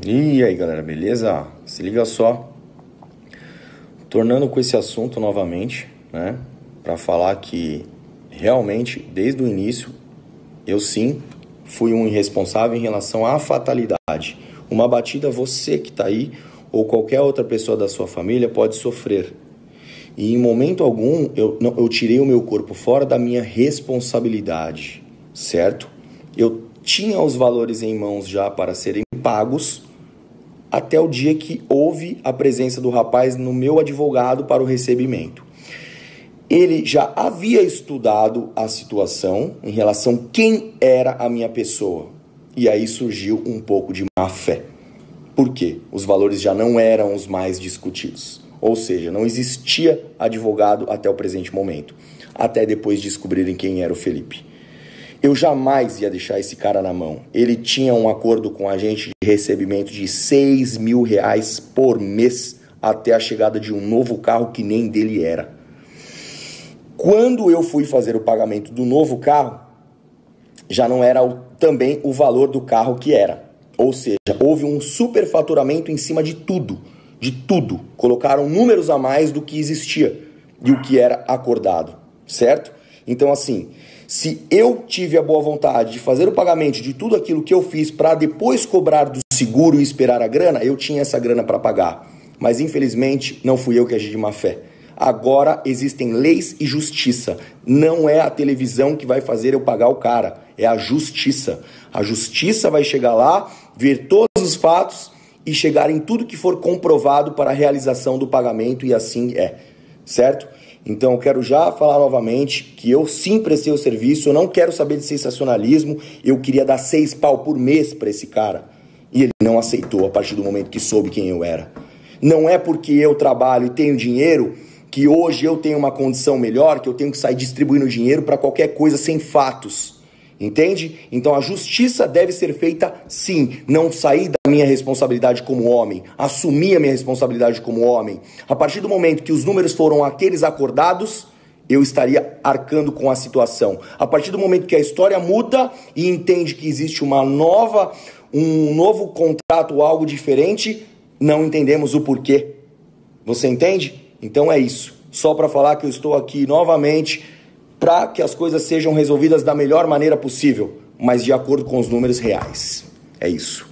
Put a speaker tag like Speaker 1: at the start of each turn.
Speaker 1: E aí, galera, beleza? Se liga só. Tornando com esse assunto novamente, né? Para falar que realmente, desde o início, eu sim fui um irresponsável em relação à fatalidade. Uma batida, você que tá aí, ou qualquer outra pessoa da sua família pode sofrer. E em momento algum eu tirei o meu corpo fora da minha responsabilidade, certo? Eu tinha os valores em mãos já para serem pagos, até o dia que houve a presença do rapaz no meu advogado para o recebimento. Ele já havia estudado a situação em relação a quem era a minha pessoa. E aí surgiu um pouco de má fé. Por quê? Os valores já não eram os mais discutidos. Ou seja, não existia advogado até o presente momento. Até depois descobrirem quem era o Felipe. Eu jamais ia deixar esse cara na mão. Ele tinha um acordo com a gente de recebimento de R$6.000 por mês até a chegada de um novo carro que nem dele era. Quando eu fui fazer o pagamento do novo carro, já não era também o valor do carro que era. Ou seja, houve um superfaturamento em cima de tudo. De tudo. Colocaram números a mais do que existia e o que era acordado. Certo? Então, assim, se eu tive a boa vontade de fazer o pagamento de tudo aquilo que eu fiz para depois cobrar do seguro e esperar a grana, eu tinha essa grana para pagar. Mas, infelizmente, não fui eu que agi de má fé. Agora existem leis e justiça. Não é a televisão que vai fazer eu pagar o cara. É a justiça. A justiça vai chegar lá, ver todos os fatos e chegar em tudo que for comprovado para a realização do pagamento, e assim é. Certo? Então eu quero já falar novamente que eu sim prestei o serviço, eu não quero saber de sensacionalismo, eu queria dar 6 pau por mês para esse cara. E ele não aceitou a partir do momento que soube quem eu era. Não é porque eu trabalho e tenho dinheiro que hoje eu tenho uma condição melhor, que eu tenho que sair distribuindo dinheiro para qualquer coisa sem fatos. Entende? Então a justiça deve ser feita sim, não sair da minha responsabilidade como homem, assumir a minha responsabilidade como homem. A partir do momento que os números foram aqueles acordados, eu estaria arcando com a situação. A partir do momento que a história muda e entende que existe um novo contrato, algo diferente, não entendemos o porquê. Você entende? Então é isso. Só para falar que eu estou aqui novamente para que as coisas sejam resolvidas da melhor maneira possível, mas de acordo com os números reais. É isso.